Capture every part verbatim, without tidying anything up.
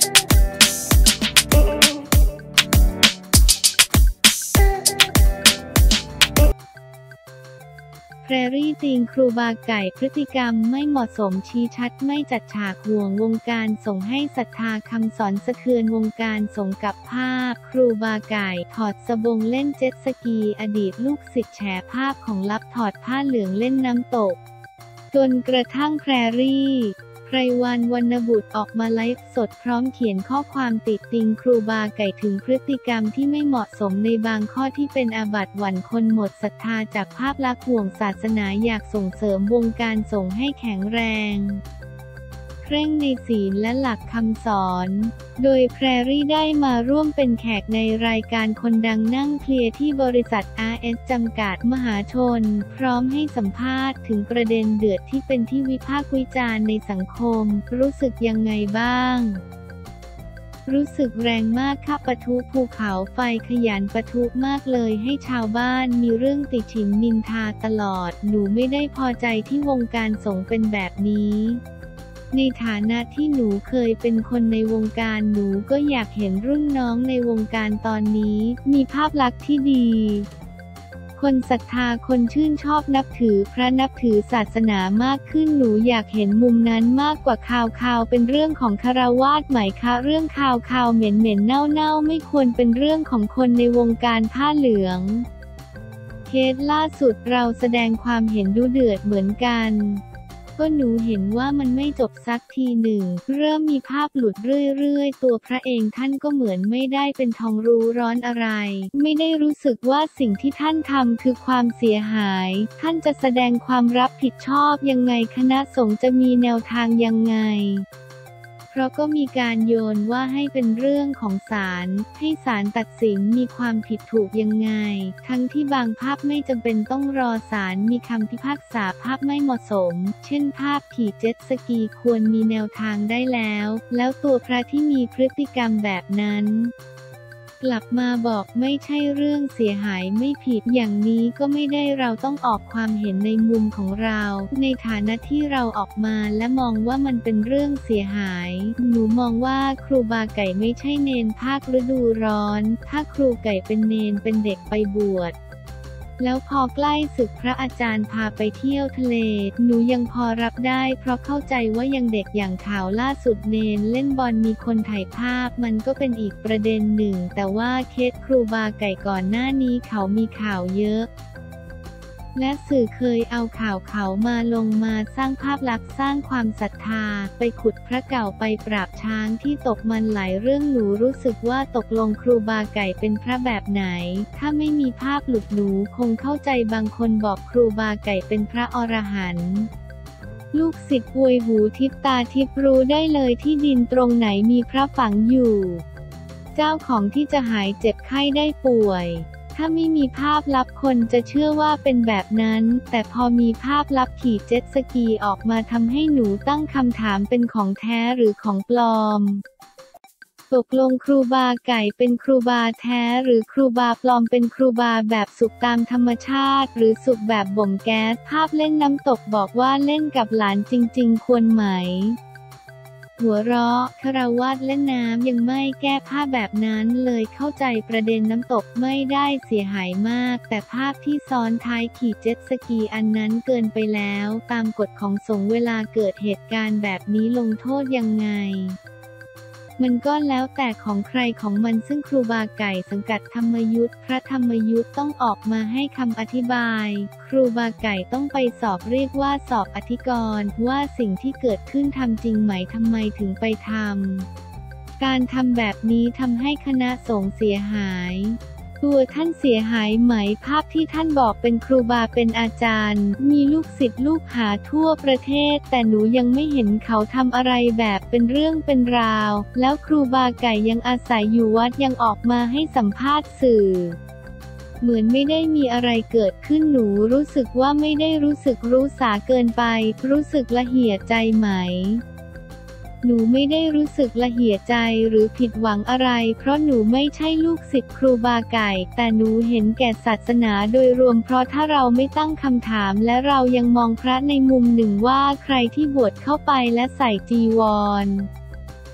แพรรี่ตีนครูบาไก่พฤติกรรมไม่เหมาะสมชี้ชัดไม่จัดฉากห่วงวงการส่งให้ศรัทธาคำสอนสะเทือนวงการส่งกับภาพครูบาไก่ถอดสบงเล่นเจ็ตสกีอดีตลูกศิษย์แฉภาพของลับถอดผ้าเหลืองเล่นน้ำตกจนกระทั่งแพรรี่ไพรวรรณ วรรณบุตรออกมาไลฟ์สดพร้อมเขียนข้อความติติงครูบาไก่ถึงพฤติกรรมที่ไม่เหมาะสมในบางข้อที่เป็นอาบัติหวั่นคนหมดศรัทธาจากภาพลักษณ์ห่วงศาสนาอยากส่งเสริมวงการส่งให้แข็งแรงเคร่งในศีลและหลักคำสอนโดยแพรรี่ได้มาร่วมเป็นแขกในรายการคนดังนั่งเคลียร์ที่บริษัท อาร์ เอส จำกัดมหาชนพร้อมให้สัมภาษณ์ถึงประเด็นเดือดที่เป็นที่วิพากษ์วิจารณ์ในสังคมรู้สึกยังไงบ้างรู้สึกแรงมากค่ะปะทุภูเขาไฟขยันปะทุมากเลยให้ชาวบ้านมีเรื่องติฉินนินทาตลอดหนูไม่ได้พอใจที่วงการสงฆ์เป็นแบบนี้ในฐานะที่หนูเคยเป็นคนในวงการหนูก็อยากเห็นรุ่นน้องในวงการตอนนี้มีภาพลักษณ์ที่ดีคนศรัทธาคนชื่นชอบนับถือพระนับถือศาสนามากขึ้นหนูอยากเห็นมุมนั้นมากกว่าข่าวข่าวเป็นเรื่องของคฤหัสถ์ไหมคะเรื่องข่าวข่าวเหม็นเหม็นเน่าเน่าไม่ควรเป็นเรื่องของคนในวงการผ้าเหลืองเคสล่าสุดเราแสดงความเห็นดุเดือดเหมือนกันก็หนูเห็นว่ามันไม่จบสักทีหนึ่งเริ่มมีภาพหลุดเรื่อยๆตัวพระเองท่านก็เหมือนไม่ได้เป็นทองรู้ร้อนอะไรไม่ได้รู้สึกว่าสิ่งที่ท่านทำคือความเสียหายท่านจะแสดงความรับผิดชอบยังไงคณะสงฆ์จะมีแนวทางยังไงเพราะก็มีการโยนว่าให้เป็นเรื่องของศาลให้ศาลตัดสินมีความผิดถูกยังไงทั้งที่บางภาพไม่จำเป็นต้องรอศาลมีคำพิพากษาภาพไม่เหมาะสมเช่นภาพขี่เจ็ตสกีควรมีแนวทางได้แล้วแล้วตัวพระที่มีพฤติกรรมแบบนั้นกลับมาบอกไม่ใช่เรื่องเสียหายไม่ผิดอย่างนี้ก็ไม่ได้เราต้องออกความเห็นในมุมของเราในฐานะที่เราออกมาและมองว่ามันเป็นเรื่องเสียหายหนูมองว่าครูบาไก่ไม่ใช่เนนภาคฤดูร้อนถ้าครูไก่เป็นเนนเป็นเด็กไปบวชแล้วพอใกล้ศึกพระอาจารย์พาไปเที่ยวทะเลหนูยังพอรับได้เพราะเข้าใจว่ายังเด็กอย่างข่าวล่าสุดเนนเล่นบอลมีคนถ่ายภาพมันก็เป็นอีกประเด็นหนึ่งแต่ว่าเคสครูบาไก่ก่อนหน้านี้เขามีข่าวเยอะและสื่อเคยเอาข่าวเขามาลงมาสร้างภาพลักษณ์สร้างความศรัทธาไปขุดพระเก่าไปปราบช้างที่ตกมันหลายเรื่องหนูรู้สึกว่าตกลงครูบาไก่เป็นพระแบบไหนถ้าไม่มีภาพหลุดหนูคงเข้าใจบางคนบอกครูบาไก่เป็นพระอรหันต์ลูกศิษย์อวยหูทิพตาทิพรู้ได้เลยที่ดินตรงไหนมีพระฝังอยู่เจ้าของที่จะหายเจ็บไข้ได้ป่วยถ้าไม่มีภาพลับคนจะเชื่อว่าเป็นแบบนั้นแต่พอมีภาพลับขี่เจ็ตสกีออกมาทำให้หนูตั้งคำถามเป็นของแท้หรือของปลอมตกลงครูบาไก่เป็นครูบาแท้หรือครูบาปลอมเป็นครูบาแบบสุขตามธรรมชาติหรือสุขแบบบ่มแก๊สภาพเล่นน้ำตกบอกว่าเล่นกับหลานจริงๆควรไหมหัวเราะคฤหัสถ์เล่นน้ำยังไม่แก้ผ้าแบบนั้นเลยเข้าใจประเด็นน้ำตกไม่ได้เสียหายมากแต่ภาพที่ซ้อนท้ายขี่เจ็ตสกีอันนั้นเกินไปแล้วตามกฎของสงฆ์เวลาเกิดเหตุการณ์แบบนี้ลงโทษยังไงมันก็แล้วแต่ของใครของมันซึ่งครูบาไก่สังกัดธรรมยุทธพระธรรมยุทธต้องออกมาให้คำอธิบายครูบาไก่ต้องไปสอบเรียกว่าสอบอธิกรณ์ว่าสิ่งที่เกิดขึ้นทำจริงไหมทำไมถึงไปทำการทำแบบนี้ทำให้คณะสงฆ์เสียหายตัวท่านเสียหายไหมภาพที่ท่านบอกเป็นครูบาเป็นอาจารย์มีลูกศิษย์ลูกหาทั่วประเทศแต่หนูยังไม่เห็นเขาทำอะไรแบบเป็นเรื่องเป็นราวแล้วครูบาไก่ยังอาศัยอยู่วัดยังออกมาให้สัมภาษณ์สื่อเหมือนไม่ได้มีอะไรเกิดขึ้นหนูรู้สึกว่าไม่ได้รู้สึกรู้สาเกินไปรู้สึกละเหี่ยใจไหมหนูไม่ได้รู้สึกละเหี่ยใจหรือผิดหวังอะไรเพราะหนูไม่ใช่ลูกศิษย์ครูบาไก่แต่หนูเห็นแก่ศาสนาโดยรวมเพราะถ้าเราไม่ตั้งคำถามและเรายังมองพระในมุมหนึ่งว่าใครที่บวชเข้าไปและใส่จีวร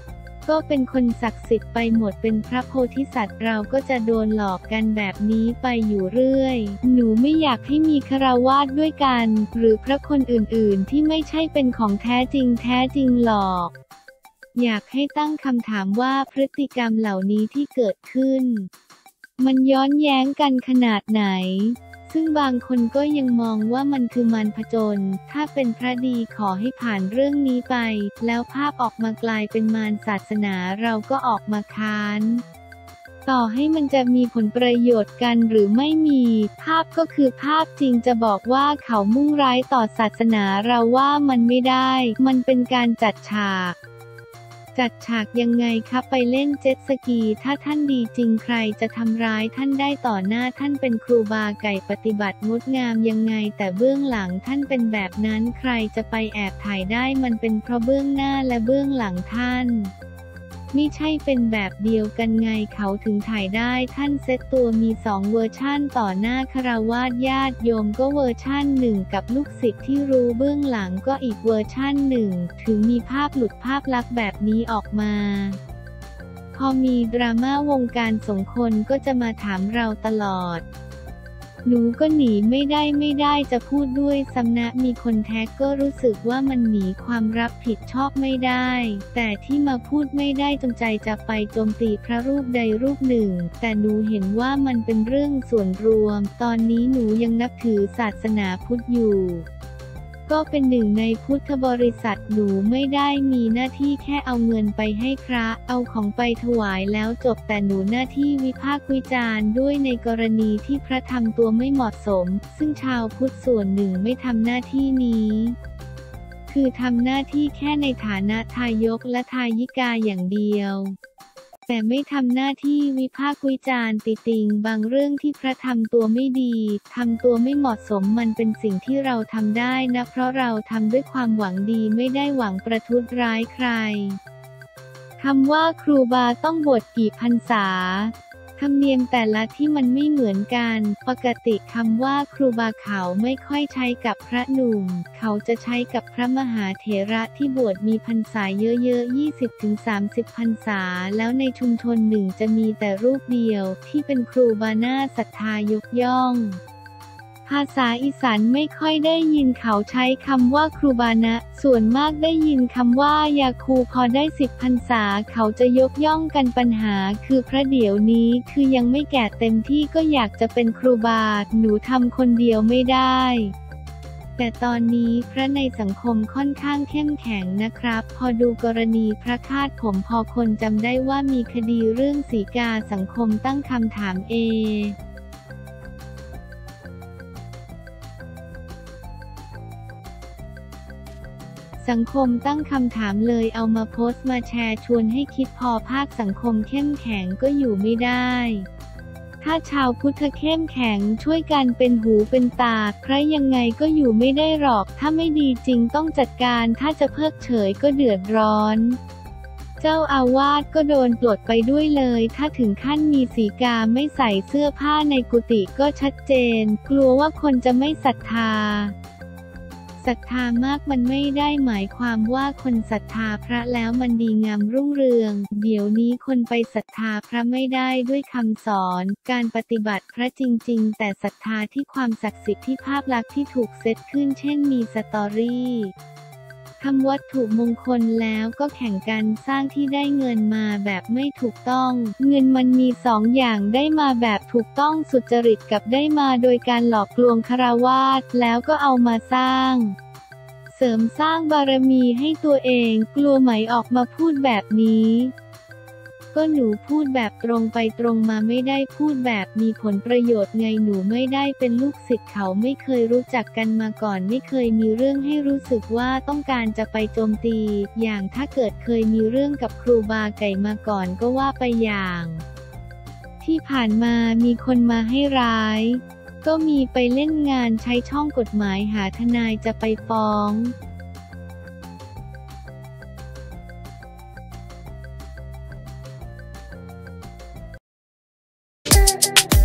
ก็เป็นคนศักดิ์สิทธิ์ไปหมดเป็นพระโพธิสัตว์เราก็จะโดนหลอกกันแบบนี้ไปอยู่เรื่อยหนูไม่อยากให้มีฆราวาสด้วยกันหรือพระคนอื่นๆที่ไม่ใช่เป็นของแท้จริงแท้จริงหรอกอยากให้ตั้งคำถามว่าพฤติกรรมเหล่านี้ที่เกิดขึ้นมันย้อนแย้งกันขนาดไหนซึ่งบางคนก็ยังมองว่ามันคือมารผจญถ้าเป็นพระดีขอให้ผ่านเรื่องนี้ไปแล้วภาพออกมากลายเป็นมารศาสนาเราก็ออกมาค้านต่อให้มันจะมีผลประโยชน์กันหรือไม่มีภาพก็คือภาพจริงจะบอกว่าเขามุ่งร้ายต่อศาสนาเราว่ามันไม่ได้มันเป็นการจัดฉากจัดฉากยังไงครับไปเล่นเจ็ตสกีถ้าท่านดีจริงใครจะทำร้ายท่านได้ต่อหน้าท่านเป็นครูบาไก่ปฏิบัติงดงามยังไงแต่เบื้องหลังท่านเป็นแบบนั้นใครจะไปแอบถ่ายได้มันเป็นเพราะเบื้องหน้าและเบื้องหลังท่านมิใช่เป็นแบบเดียวกันไงเขาถึงถ่ายได้ท่านเซตตัวมีสองเวอร์ชั่นต่อหน้าฆราวาสญาติโยมก็เวอร์ชั่นหนึ่งกับลูกศิษย์ที่รู้เบื้องหลังก็อีกเวอร์ชั่นหนึ่งถึงมีภาพหลุดภาพลักษณ์แบบนี้ออกมาพอมีดราม่าวงการสงฆ์คนก็จะมาถามเราตลอดหนูก็หนีไม่ได้ไม่ได้จะพูดด้วยซ้ำนะมีคนแท็กก็รู้สึกว่ามันหนีความรับผิดชอบไม่ได้แต่ที่มาพูดไม่ได้จงใจจะไปโจมตีพระรูปใดรูปหนึ่งแต่หนูเห็นว่ามันเป็นเรื่องส่วนรวมตอนนี้หนูยังนับถือศาสนาพุทธอยู่ก็เป็นหนึ่งในพุทธบริษัทหนูไม่ได้มีหน้าที่แค่เอาเงินไปให้พระเอาของไปถวายแล้วจบแต่หนูหน้าที่วิพากษ์วิจารณ์ด้วยในกรณีที่พระทำตัวไม่เหมาะสมซึ่งชาวพุทธส่วนหนึ่งไม่ทำหน้าที่นี้คือทำหน้าที่แค่ในฐานะทายกและทายิกาอย่างเดียวแต่ไม่ทำหน้าที่วิพากษ์วิจารณ์ติติงบางเรื่องที่พระทำตัวไม่ดีทำตัวไม่เหมาะสมมันเป็นสิ่งที่เราทำได้นะเพราะเราทำด้วยความหวังดีไม่ได้หวังประทุษร้ายใครคำว่าครูบาต้องบวชกี่พรรษาธรรมเนียมแต่ละที่มันไม่เหมือนกันปกติคำว่าครูบาเขาไม่ค่อยใช้กับพระหนุ่มเขาจะใช้กับพระมหาเถระที่บวชมีพรรษาเยอะๆ ยี่สิบถึงสามสิบ พรรษาแล้วในชุมชนหนึ่งจะมีแต่รูปเดียวที่เป็นครูบาน่าศรัทธายกย่องภาษาอีสานไม่ค่อยได้ยินเขาใช้คำว่าครูบานะส่วนมากได้ยินคำว่ายาคูพอได้สิบพรรษาเขาจะยกย่องกันปัญหาคือพระเดี๋ยวนี้คือยังไม่แก่เต็มที่ก็อยากจะเป็นครูบาหนูทำคนเดียวไม่ได้แต่ตอนนี้พระในสังคมค่อนข้างเข้มแข็งนะครับพอดูกรณีพระคาดผมพอคนจำได้ว่ามีคดีเรื่องสีกาสังคมตั้งคำถามเอสังคมตั้งคำถามเลยเอามาโพสต์มาแชร์ชวนให้คิดพอภาคสังคมเข้มแข็งก็อยู่ไม่ได้ถ้าชาวพุทธเข้มแข็งช่วยกันเป็นหูเป็นตาใครยังไงก็อยู่ไม่ได้หรอกถ้าไม่ดีจริงต้องจัดการถ้าจะเพิกเฉยก็เดือดร้อนเจ้าอาวาสก็โดนปลดไปด้วยเลยถ้าถึงขั้นมีสีกาไม่ใส่เสื้อผ้าในกุฏิก็ชัดเจนกลัวว่าคนจะไม่ศรัทธาศรัทธามากมันไม่ได้หมายความว่าคนศรัทธาพระแล้วมันดีงามรุ่งเรืองเดี๋ยวนี้คนไปศรัทธาพระไม่ได้ด้วยคำสอนการปฏิบัติพระจริงๆแต่ศรัทธาที่ความศักดิ์สิทธิ์ที่ภาพลักษณ์ที่ถูกเซตขึ้นเช่นมีสตอรี่ทำวัตถุมงคลแล้วก็แข่งกันสร้างที่ได้เงินมาแบบไม่ถูกต้องเงินมันมีสองอย่างได้มาแบบถูกต้องสุจริตกับได้มาโดยการหลอกลวงฆราวาสแล้วก็เอามาสร้างเสริมสร้างบารมีให้ตัวเองกลัวไหมออกมาพูดแบบนี้ก็หนูพูดแบบตรงไปตรงมาไม่ได้พูดแบบมีผลประโยชน์ไงหนูไม่ได้เป็นลูกศิษย์เขาไม่เคยรู้จักกันมาก่อนไม่เคยมีเรื่องให้รู้สึกว่าต้องการจะไปโจมตีอย่างถ้าเกิดเคยมีเรื่องกับครูบาไก่มาก่อนก็ว่าไปอย่างที่ผ่านมามีคนมาให้ร้ายก็มีไปเล่นงานใช้ช่องกฎหมายหาทนายจะไปฟ้อง